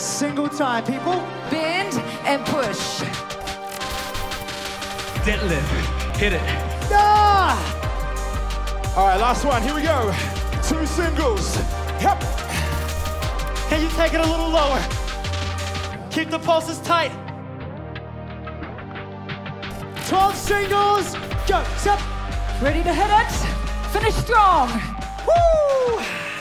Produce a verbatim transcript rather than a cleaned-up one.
Single time, people. Bend and push. Deadlift. Hit it. Ah! All right, last one. Here we go. Two singles. Yep. Can you take it a little lower? Keep the pulses tight. twelve singles. Go. Step. Ready to hit it? Finish strong. Woo!